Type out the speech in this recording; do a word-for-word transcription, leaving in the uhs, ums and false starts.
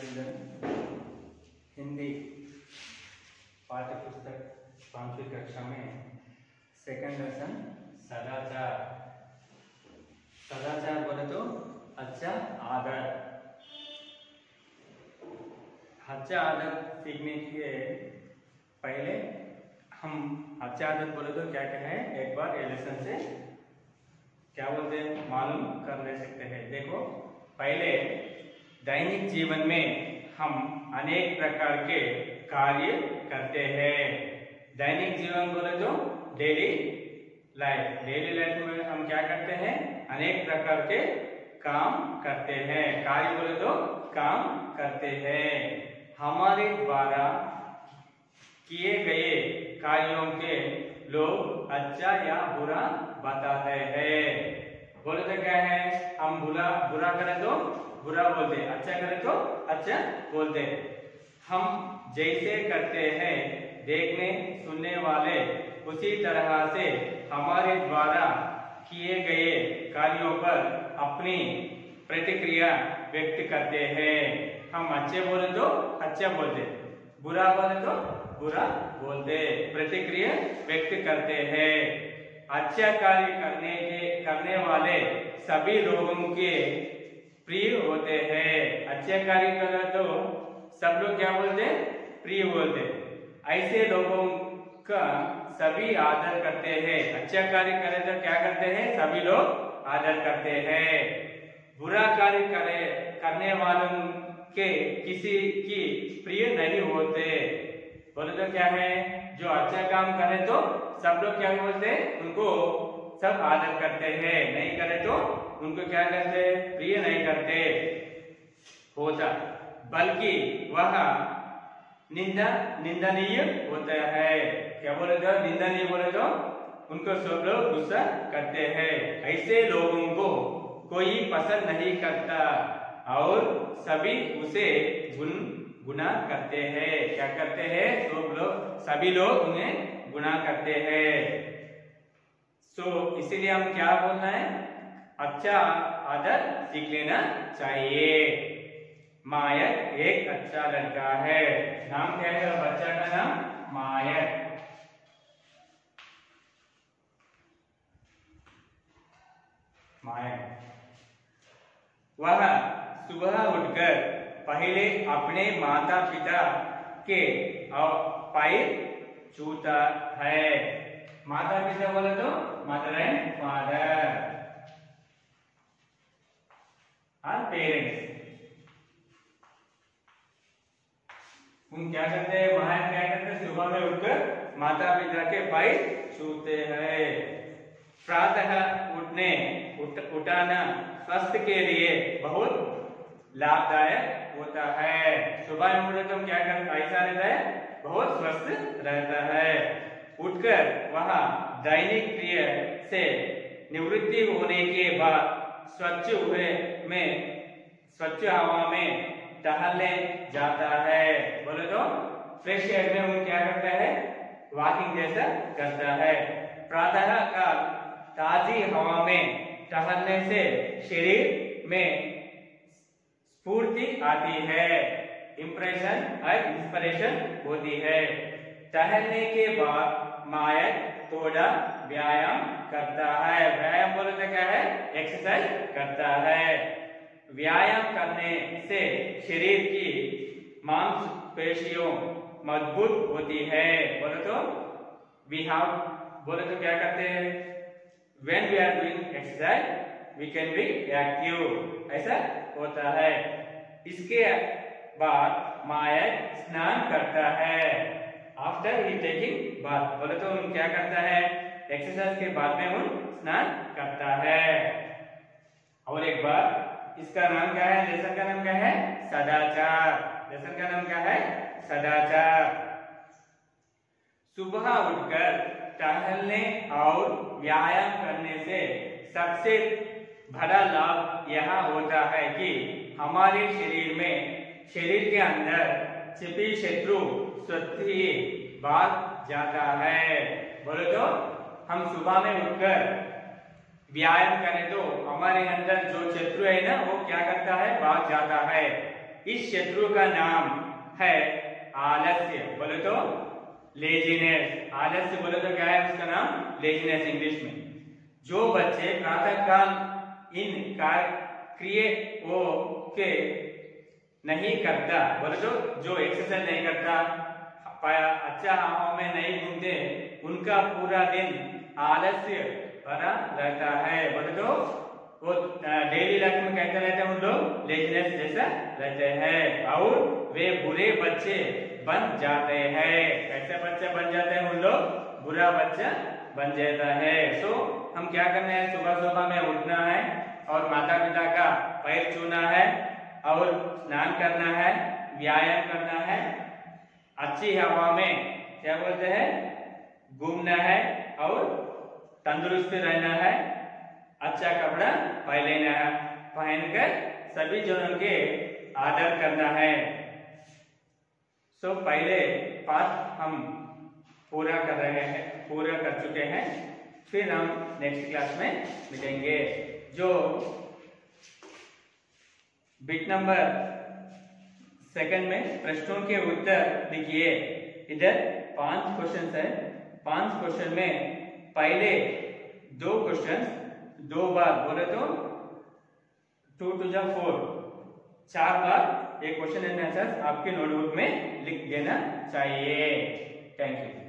Children, Hindi पाठ्य पुस्तक पांचवी कक्षा में सेकंड लेसन सदाचार। सदाचार बोले तो अच्छा आदर। अच्छा आदर सीखने के पहले हम अच्छा आदर बोले तो क्या क्या है एक बार ये लेसन से क्या बोलते हैं मालूम कर ले सकते हैं। देखो, पहले दैनिक जीवन में हम अनेक प्रकार के कार्य करते हैं। दैनिक जीवन बोले तो डेली लाइफ। डेली लाइफ में हम क्या करते हैं, अनेक प्रकार के काम करते हैं। कार्य बोले तो काम करते हैं। हमारे द्वारा किए गए कार्यों के लोग अच्छा या बुरा बताते हैं। बोले तो क्या है, हम बुरा बुरा करें तो बुरा बोलते, अच्छा करें तो अच्छा बोलते। हम जैसे करते हैं देखने सुनने वाले उसी तरह से हमारे द्वारा किए गए कार्यों पर अपनी प्रतिक्रिया व्यक्त करते हैं। हम अच्छे बोले तो अच्छा बोलते, बुरा बोले तो बुरा बोलते, प्रतिक्रिया व्यक्त करते हैं। अच्छा कार्य करने के करने वाले सभी लोगों के प्रिय होते हैं। अच्छे कार्य करें तो सब लोग क्या बोलते, प्रिय बोलते। ऐसे लोगों का सभी आदर करते हैं। अच्छा कार्य करें तो क्या करते हैं, सभी लोग आदर करते हैं। बुरा कार्य करे करने वालों के किसी की प्रिय नहीं होते। बोले तो क्या है, जो अच्छा काम करे तो सब लोग क्या बोलते, उनको सब आदर करते हैं। नहीं करे तो उनको क्या करते, प्रिय नहीं करते होता, बल्कि वह निंदा निंदनीय होता है। क्या बोले तो निंदनीय बोले तो उनको सब लोग गुस्सा करते हैं। ऐसे लोगों को कोई पसंद नहीं करता और सभी उसे गुन गुना करते हैं। क्या करते हैं, सब लोग सभी लोग उन्हें गुना करते हैं। सो so, इसीलिए हम क्या बोलना है, अच्छा आदर सीख लेना चाहिए। मायक एक अच्छा लड़का है। नाम क्या है बच्चा का नाम, मायक। मायक वह सुबह उठकर पहले अपने माता पिता के पैर छूता है। माता पिता बोले तो मदर एंड फादर और पेरेंट्स। उन क्या करते हैं, महान क्या करते हैं, सुबह में उठकर माता पिता के पैर छूते हैं। प्रातः उठने उठ, उठाना स्वास्थ्य के लिए बहुत लाभदायक होता है। सुबह में उठे तो क्या करता, ऐसा रहता है, बहुत स्वस्थ रहता है। उठकर वह दैनिक क्रिया से निवृत्ति होने के बाद स्वच्छ हुए में स्वच्छ हवा में टहलने जाता है। बोले तो फ्रेश एयर में वो क्या करता है, वॉकिंग जैसा करता है। प्रातः का ताजी हवा में टहलने से शरीर में स्फूर्ति आती है, इंप्रेशन और इंस्पिरेशन होती है। टहलने के बाद मायक थोड़ा व्यायाम करता है। व्यायाम बोले तो क्या है, एक्सरसाइज करता है। व्यायाम करने से शरीर की मांसपेशियों मजबूत होती है। बोले तो वी हैव बोले तो क्या करते हैं, when we are doing exercise we can be active, ऐसा होता है। इसके बाद मायक स्नान करता है। आफ्टर ही टेकिंग बाथ, बोले तो उन क्या करता है, एक्सरसाइज के बाद में उन स्नान करता है। और एक बार इसका नाम क्या है, लेसन का नाम क्या है, सदाचार। लेसन का नाम क्या है, सदाचार। सुबह उठकर टहलने और व्यायाम करने से सबसे बड़ा लाभ यह होता है कि हमारे शरीर में शरीर के अंदर छिपी शत्रु स्वतः भाग जाता है। बोले तो हम सुबह में उठकर व्यायाम करें तो हमारे अंदर जो शत्रु है ना, वो क्या करता है, भाग जाता है। इस शत्रु का नाम है आलस्य। बोले तो लेजीनेस। आलस्य बोले तो क्या है उसका नाम? लेजीनेस इंग्लिश में। जो बच्चे प्रातःकाल इन क्रियाओं के नहीं करता, बोले तो जो एक्सरसाइज नहीं करता, अच्छा हवाओं में नहीं घूमते, उनका पूरा दिन आलस्य भरा रहता है। बोले तो वो डेली लाइफ में कहते रहते हैं उन लोग लेजीनेस जैसा रहते हैं, और वे बुरे बच्चे बन जाते हैं। कैसे बच्चे बन जाते हैं उन लोग? बुरा बच्चा बन जाता है। सो हम क्या करना है? सुबह सुबह में उठना है और माता पिता का पैर छूना है और स्नान करना है, व्यायाम करना है, अच्छी हवा में क्या बोलते हैं घूमना है और तंदुरुस्त रहना है, अच्छा कपड़ा पहन लेना है, पहनकर सभी जनों के आदर करना है। सो पहले पाठ हम पूरा कर रहे हैं, पूरा कर चुके हैं, फिर हम नेक्स्ट क्लास में मिलेंगे। जो बिट नंबर सेकंड में प्रश्नों के उत्तर लिखिए। इधर पांच क्वेश्चन है, पांच क्वेश्चन में पहले दो क्वेश्चन दो बार बोले तो टू टू जा फोर, चार बार एक क्वेश्चन एंड आंसर आपके नोटबुक में लिख देना चाहिए। Thank you.